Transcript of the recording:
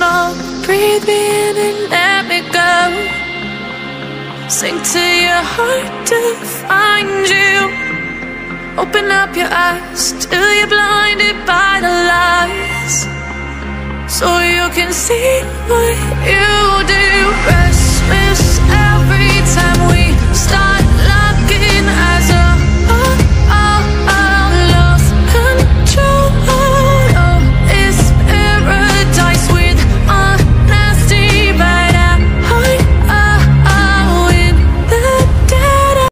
fall. Breathe me in and let me go. Sink to your heart to find you. Open up your eyes till you're blinded by the lies, so you can see what you do. Restless